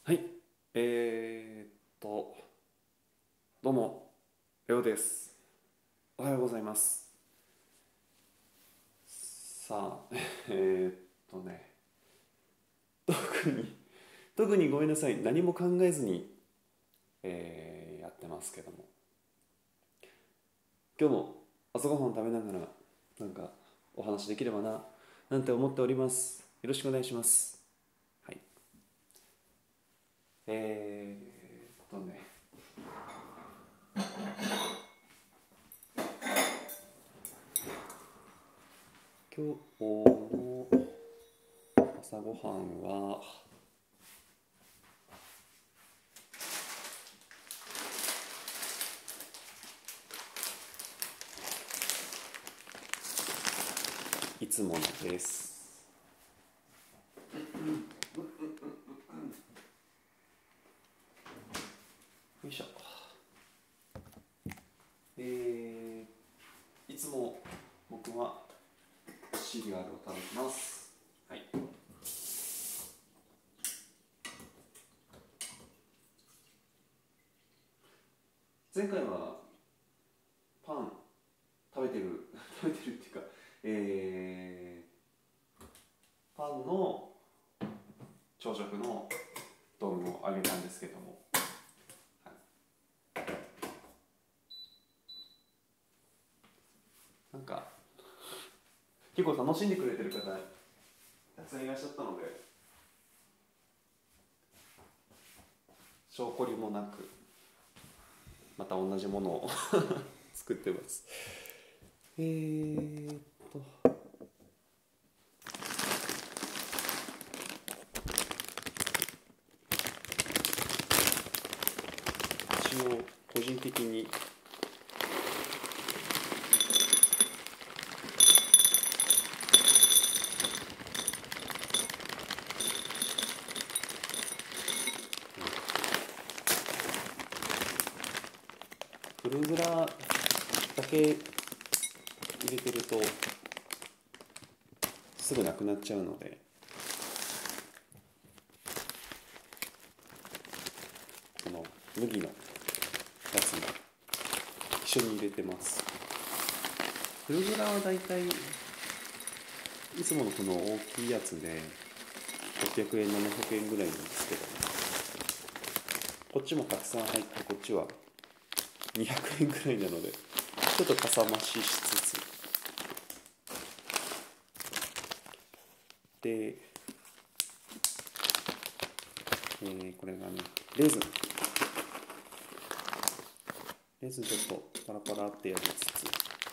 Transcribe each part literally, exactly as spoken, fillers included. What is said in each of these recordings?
はい、えーっと、どうも、レオです。おはようございます。さあ、えーっとね、特に、特にごめんなさい、何も考えずに、えーやってますけども、今日も朝ごはん食べながら、なんか、お話できればな、なんて思っております。よろしくお願いします。はい。えーっとね、今日の朝ごはんは、いつものです。よいしょ。えー、いつも僕はシリアルを食べてます。はい。前回はパン食べてる食べてるっていうか、えー、パンの朝食の丼をあげたんですけども、はい、なんか結構楽しんでくれてる方たくさんいらっしゃったので、証拠りもなくまた同じものを作ってます。えーっと一応個人的にフルグラだけ入れてるとすぐなくなっちゃうので、この麦のやつも一緒に入れてます。フルグラはだいたいいつものこの大きいやつでろっぴゃくえんななひゃくえんぐらいなんですけど、こっちもたくさん入ってこっちはにひゃくえんぐらいなので、ちょっとかさ増ししつつで、えー、これがねレーズンレーズンちょっとパラパラってやりつつ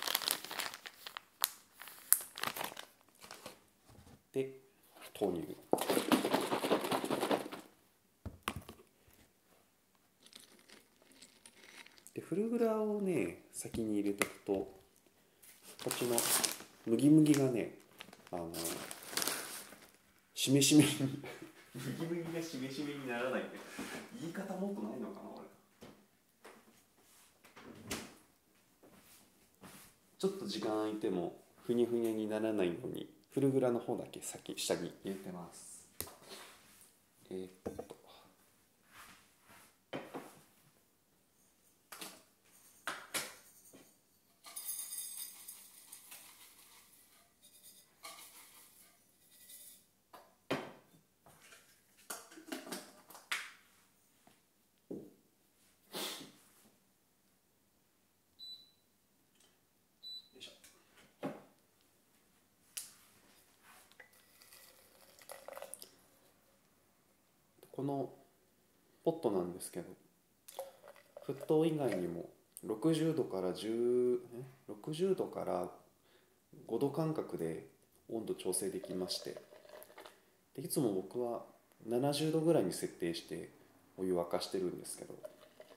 で豆乳で、フルグラをね先に入れておくと、こっちの麦麦がね、あのしめしめに麦麦がしめしめにならないって言い方もっとないのかな。俺ちょっと時間空いてもふにゃふにゃにならないようにフルグラの方だけ先下に入れてます。えー、っとこのポットなんですけど、沸騰以外にもろくじゅうどからじゅうえろくじゅうどからごど間隔で温度調整できまして、でいつも僕はななじゅうどぐらいに設定してお湯沸かしてるんですけど、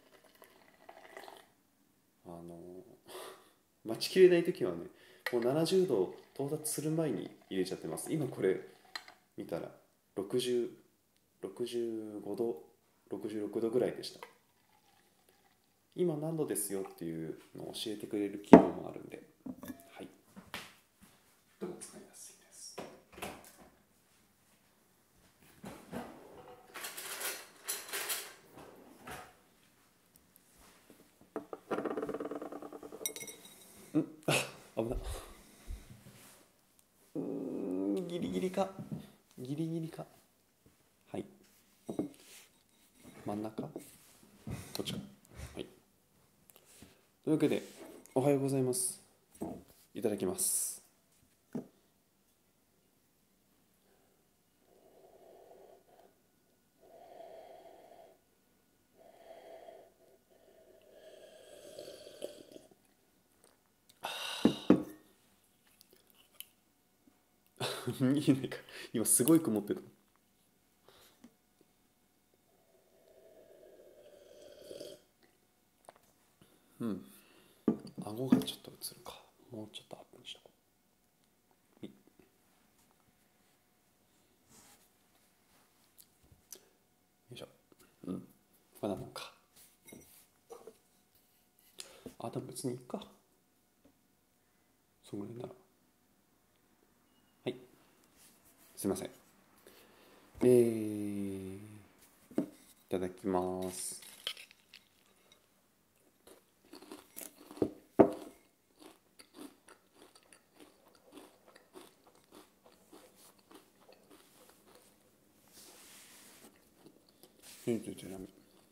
あの待ちきれない時はね、もうななじゅうど到達する前に入れちゃってます。今これ見たらろくじゅう、ろくじゅうごど、ろくじゅうろくどぐらいでした。今何度ですよっていうのを教えてくれる機能もあるんで、はい、とても使いやすいです。 危な。うーん、ギリギリか。ギリギリか。はい。真ん中？こっちか。はい。というわけで、おはようございます。いただきます。見えないか。今すごい曇ってた。うん。顎がちょっと映るか。もうちょっとアップにしとこう。はい。よいしょ。うん。まだもんか。あ、でも別にいいか。そんぐらいなら。はい。すいません。えー、いただきます。ちょちょちょやめ。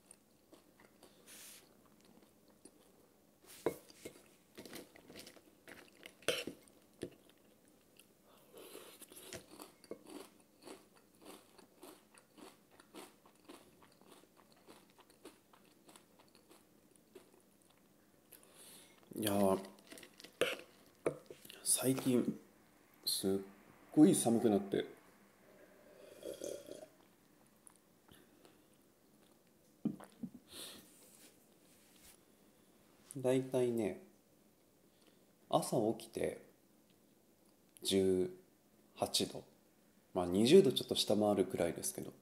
いやー、最近すっごい寒くなって、だいたいね、朝起きてじゅうはちど、まあにじゅうどちょっと下回るくらいですけど、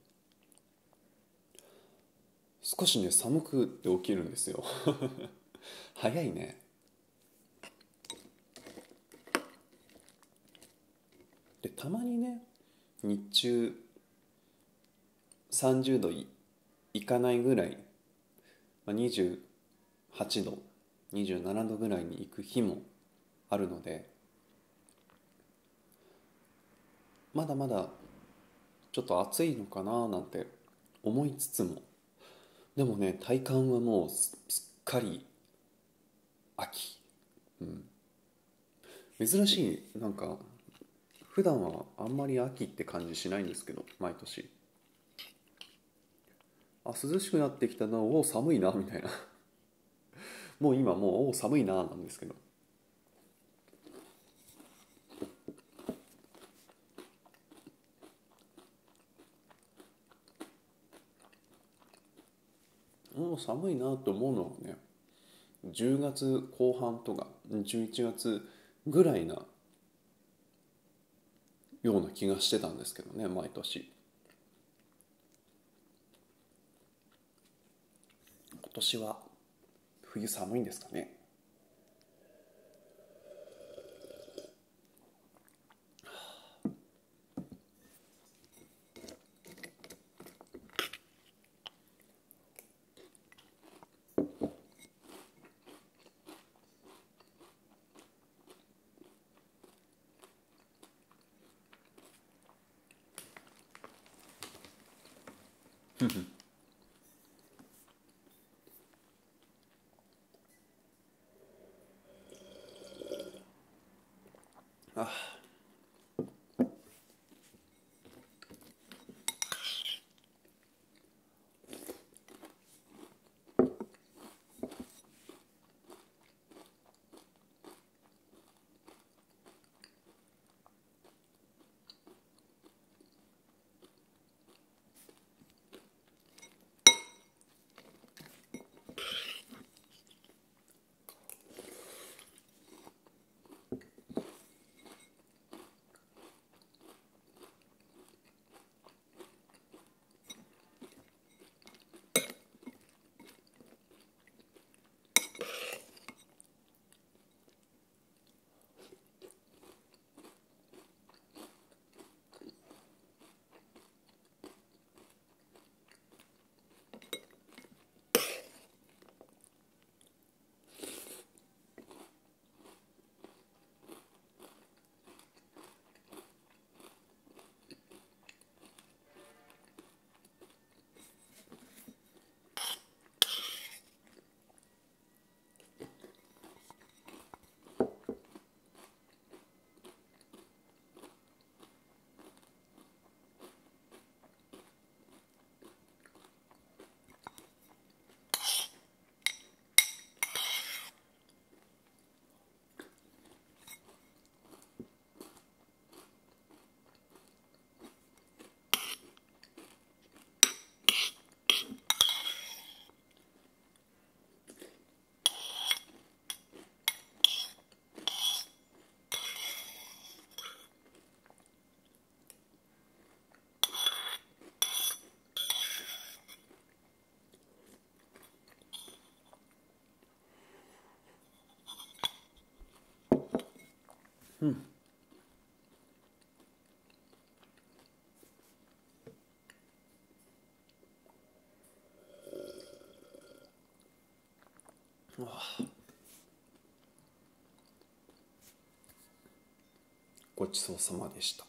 少しね寒くって起きるんですよ。早いね。でたまにね、日中さんじゅうど い, いかないぐらい、まあ、にじゅうはちどにじゅうななどぐらいに行く日もあるので、まだまだちょっと暑いのかななんて思いつつも、でもね、体感はもうすすっかり秋。うん、珍しい。なんか普段はあんまり秋って感じしないんですけど、毎年、あ、涼しくなってきたな、おお寒いなみたいな。もう今もうおお寒いななんですけど、おお寒いなと思うのはね、じゅうがつこう半とかじゅういちがつぐらいなような気がしてたんですけどね、毎年。今年は冬寒いんですかね。あ、 ごちそうさまでした。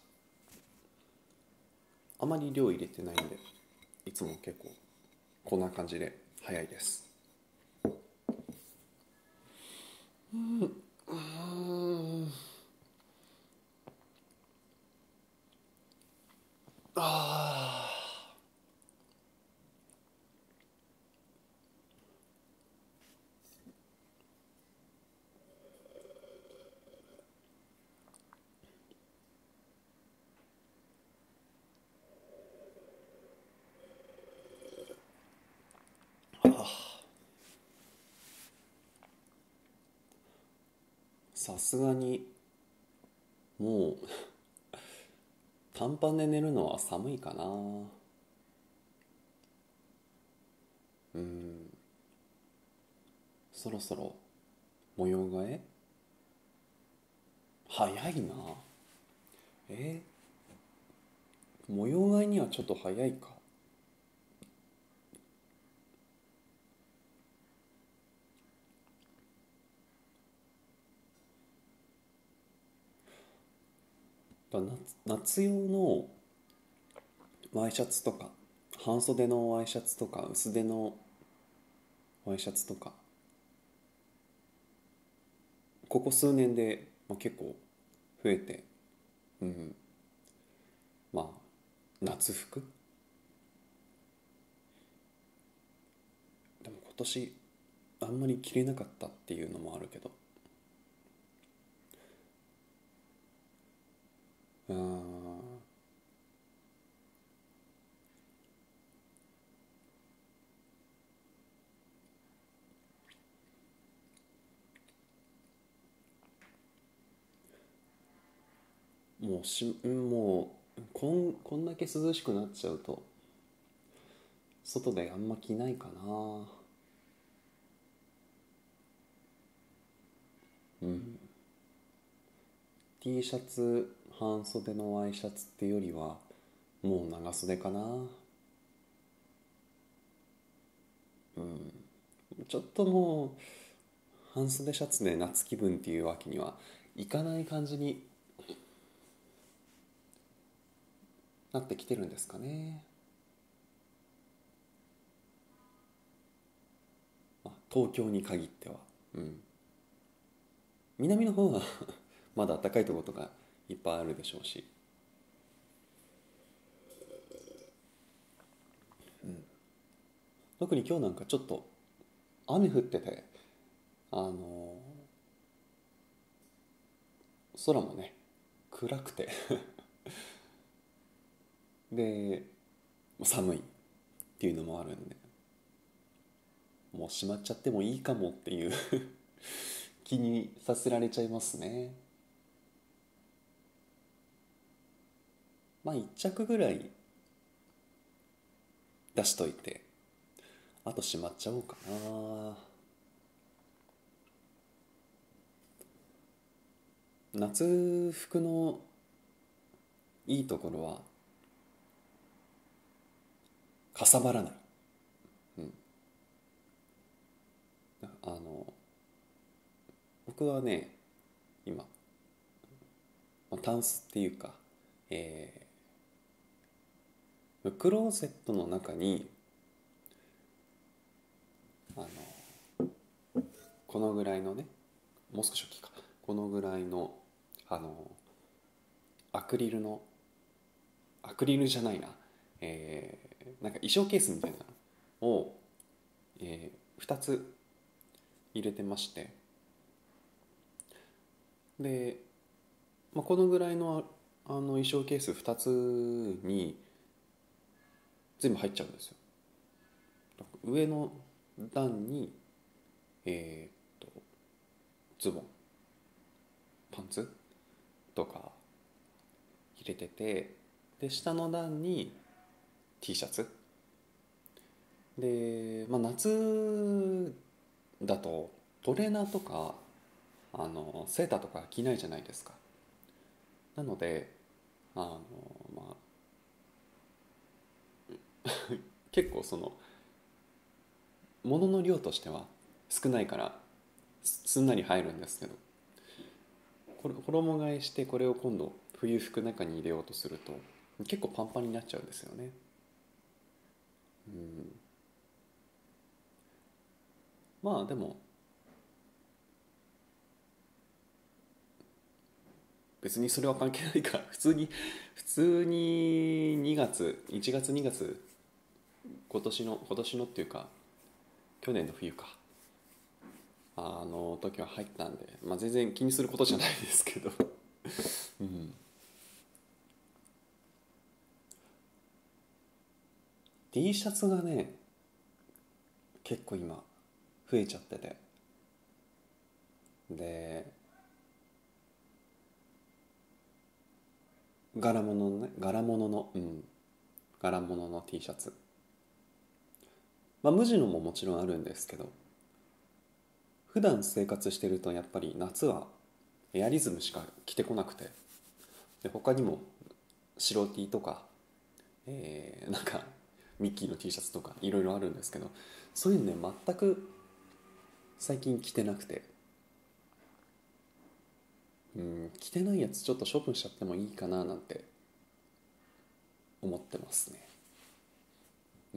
あまり量入れてないんで、いつも結構こんな感じで早いです。うんうんあさすがにもう短パンで寝るのは寒いかな。うん、そろそろ模様替え早いな。え模様替えにはちょっと早いか。だ夏夏用のワイシャツとか半袖のワイシャツとか薄手のワイシャツとかここ数年で、まあ、結構増えて、うん、まあ夏服でも今年あんまり着れなかったっていうのもあるけど、うーんもうしもうこんこんだけ涼しくなっちゃうと外であんま着ないかな。うん T シャツ半袖のワイシャツっていうよりはもう長袖かな。うんちょっともう半袖シャツで夏気分っていうわけにはいかない感じになってきてるんですかね。まあ東京に限っては、うん、南の方はまだ暖かいところとかいっぱいあるでしょうし、特に今日なんかちょっと雨降ってて、あの空もね暗くてで寒いっていうのもあるんで、もうしまっちゃってもいいかもっていう気にさせられちゃいますね。まあいっ着ぐらい出しといて、あとしまっちゃおうかな。夏服のいいところはかさばらない。うん、あの僕はね今、まあ、タンスっていうか、えークローゼットの中にあのこのぐらいのね、もう少し大きいか、このぐらいのあのアクリルのアクリルじゃないな、えーなんか衣装ケースみたいなのを、えー、ふたつ入れてまして、で、まあ、このぐらいのあの衣装ケースふたつに全部入っちゃうんですよ。上の段に、えー、っとズボンパンツとか入れてて、で下の段に T シャツで、まあ、夏だとトレーナーとかあのセーターとか着ないじゃないですか。なのであの、まあ、結構その物の量としては少ないからすんなり入るんですけど、これ衣替えしてこれを今度冬服の中に入れようとすると結構パンパンになっちゃうんですよね。うん、まあでも別にそれは関係ないか。普通に普通ににがついちがつにがつ、今年の今年のっていうか去年の冬か、あの時は入ったんで、まあ、全然気にすることじゃないですけど、うん、T シャツがね結構今増えちゃってて、で柄物のね柄物のうん柄物の T シャツ、まあ無地のももちろんあるんですけど、普段生活してるとやっぱり夏はエアリズムしか着てこなくて、で他にも白 T とか、えーなんかミッキーの T シャツとかいろいろあるんですけど、そういうのね全く最近着てなくて、うん、着てないやつちょっと処分しちゃってもいいかななんて思ってますね。うん、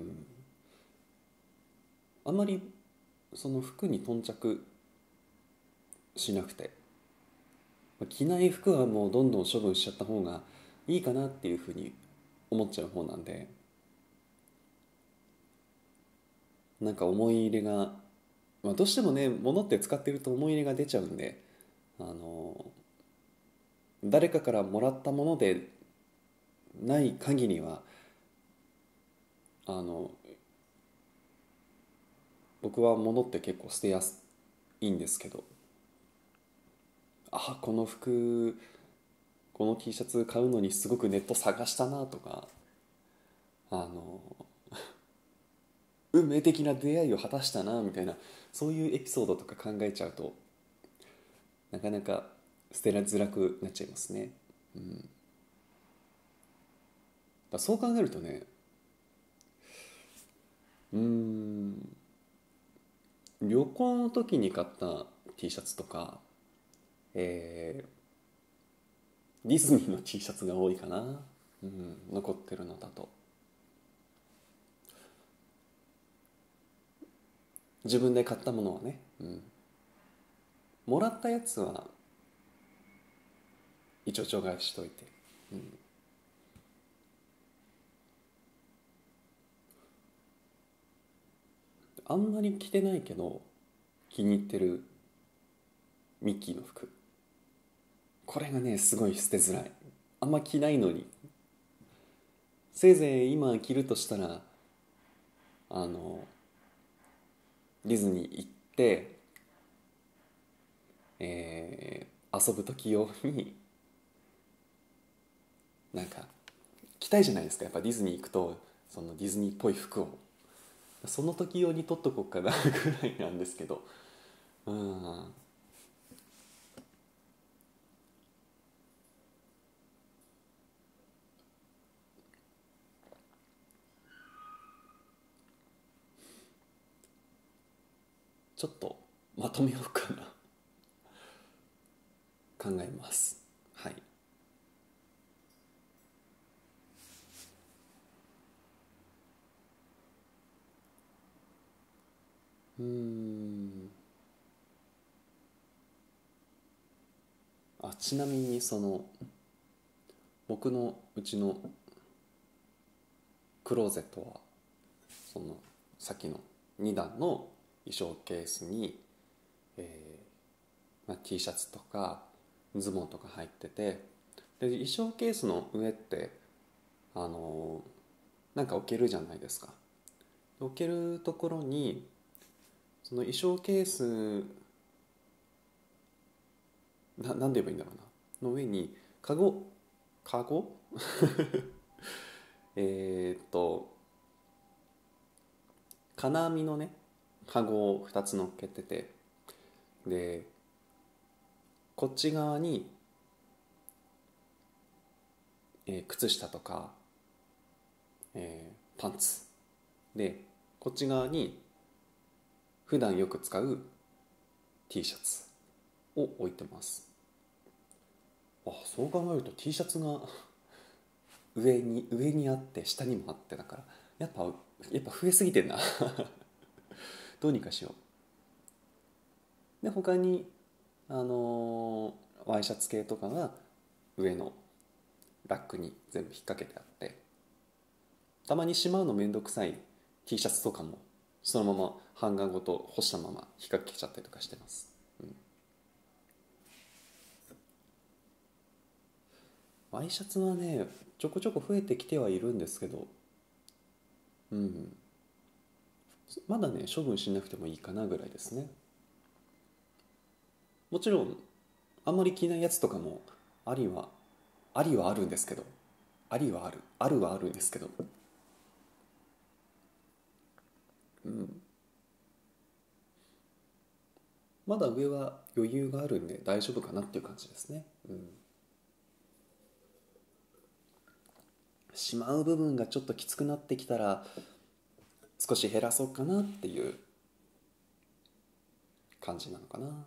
あんまりその服に頓着しなくて、着ない服はもうどんどん処分しちゃった方がいいかなっていうふうに思っちゃう方なんで、なんか思い入れが、まあ、どうしてもね物って使ってると思い入れが出ちゃうんで、あの誰かからもらったものでない限りはあの僕は物って結構捨てやすいんですけど、あこの服この T シャツ買うのにすごくネット探したなとか、あの運命的な出会いを果たしたなみたいな、そういうエピソードとか考えちゃうとなかなか捨てづらくなっちゃいますね。うん、だそう考えるとね、うーん旅行の時に買った T シャツとか、えーディズニーの T シャツが多いかな、うん、残ってるのだと。自分で買ったものはね、うん、もらったやつは一応除外しといて、うん、あんまり着てないけど気に入ってるミッキーの服、これがねすごい捨てづらい。あんま着ないのに、せいぜい今着るとしたらあのディズニー行って、えー遊ぶ時用になんか着たいじゃないですか、やっぱディズニー行くとそのディズニーっぽい服を、その時用に取っとこうかなぐらいなんですけど、うんちょっとまとめようかな、考えます。はい。うーんあちなみにその僕のうちのクローゼットはそのさっきのにだんの衣装ケースに、えーまあ、T シャツとかズボンとか入ってて、で衣装ケースの上ってあのーなんか置けるじゃないですか。置けるところにその衣装ケースな、なんで言えばいいんだろうなの上にカゴカゴえーっと金網のねカゴをふたつ乗っけてて、でこっち側に、えー靴下とか、えーパンツで、こっち側に普段よく使う T シャツを置いてます。あ、そう考えると T シャツが上に上にあって下にもあってだからやっぱやっぱ増えすぎてんなどうにかしよう。で他にあのーワイシャツ系とかが上のラックに全部引っ掛けてあって、たまにしまうのめんどくさい T シャツとかもそのままハンガーごと干したまま引っ掛けちゃったりとかしてます、うん、ワイシャツはねちょこちょこ増えてきてはいるんですけど、うん、まだね処分しなくてもいいかなぐらいですね。もちろんあんまり着ないやつとかもありはありはあるんですけど、ありはあるあるはあるんですけど、うん、まだ上は余裕があるんで大丈夫かなっていう感じですね、うん、しまう部分がちょっときつくなってきたら少し減らそうかなっていう感じなのかな。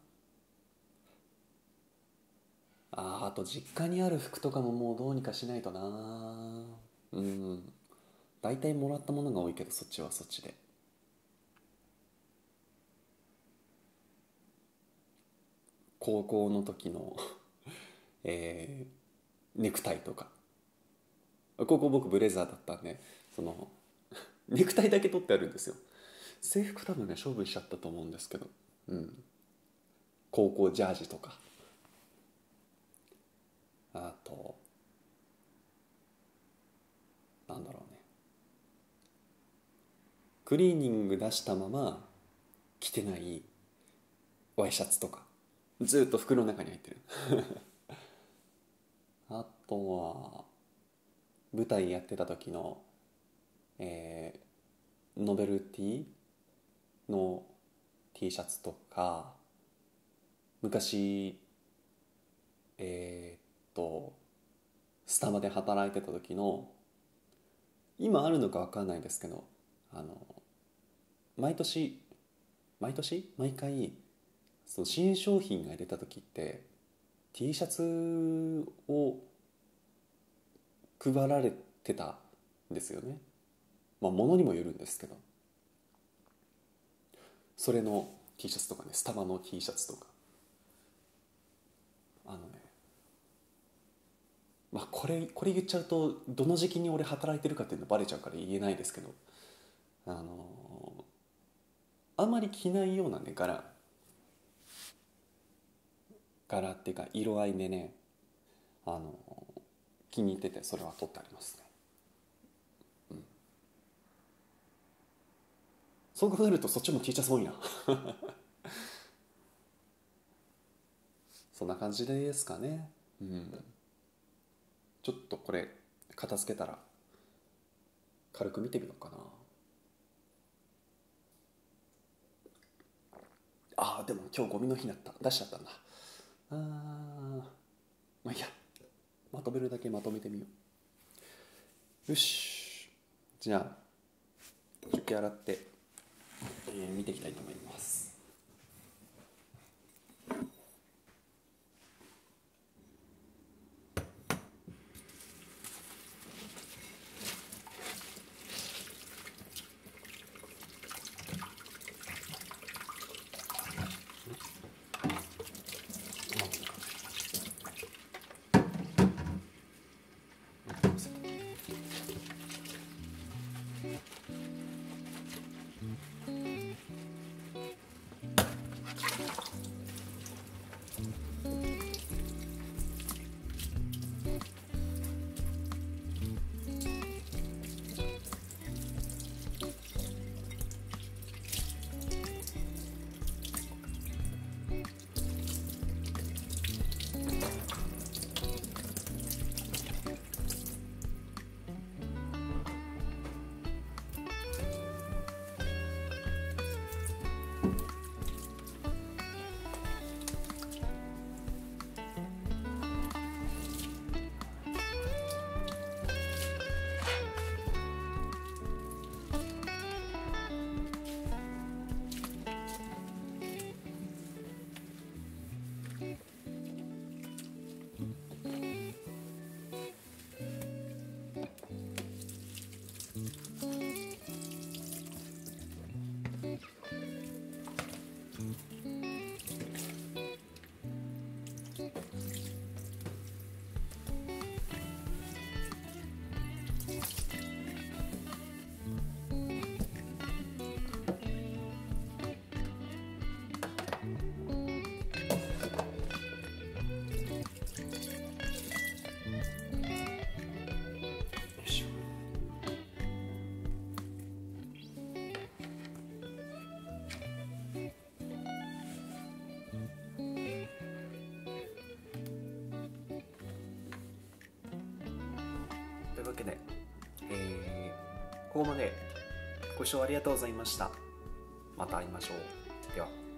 あーあと実家にある服とかももうどうにかしないとな。うん、大体もらったものが多いけどそっちはそっちで。高校の時のえーネクタイとか、高校僕ブレザーだったんでそのネクタイだけ取ってあるんですよ。制服多分ね処分しちゃったと思うんですけど、うん、高校ジャージとか、あとなんだろうね、クリーニング出したまま着てないワイシャツとかずっと袋の中に入ってるあとは舞台やってた時の、えーノベルティの T シャツとか、昔えーっとスタバで働いてた時の、今あるのか分かんないですけど、あの毎年毎年毎回その新商品が出た時って T シャツを配られてたんですよね。まあ物にもよるんですけど、それの T シャツとかね、スタバの T シャツとか、あのね、まあこれこれ言っちゃうとどの時期に俺働いてるかっていうのバレちゃうから言えないですけど、あのあんまり着ないようなね柄柄っていうか色合いでね、あの気に入っててそれは取ってありますね。そう考えるとそっちも T シャツ多いなそんな感じですかね。うん、ちょっとこれ片付けたら軽く見てみようかな。ああでも今日ゴミの日だった、出しちゃったんだ。あーまあいいや、まとめるだけまとめてみよう。よし、じゃあ食器洗って、えー見ていきたいと思います。 というわけで、えー、ここまでご視聴ありがとうございました。また会いましょう。では。